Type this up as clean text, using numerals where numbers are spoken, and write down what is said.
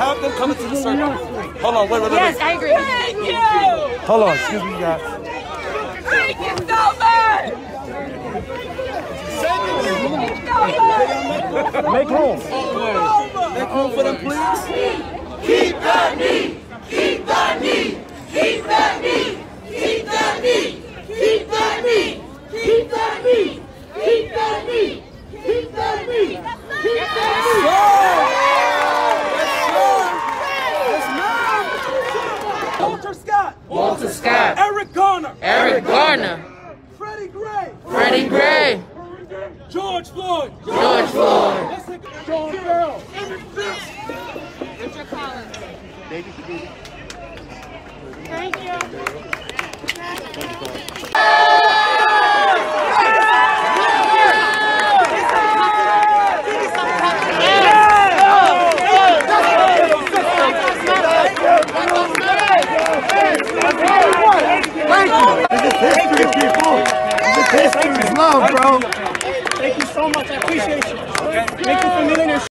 have them come into the circle. Hold on, wait. Yes, I agree. Thank you! Hold on, excuse me, guys. Thank you so much! Make room. Make room for them, please. Keep that knee! Keep that knee! Keep that knee! Keep that knee! Keep that knee! Keep that knee! Keep that knee! Keep that knee! Keep that knee! Walter Scott. Walter Scott. Eric Garner. Eric Garner. Freddie Gray. Freddie Gray. George Floyd. George Floyd. John Farrell. Richard Collins. Thank you. This is history, people. This is history. Love, bro. Thank you so much. I appreciate you. Thank you for meeting us.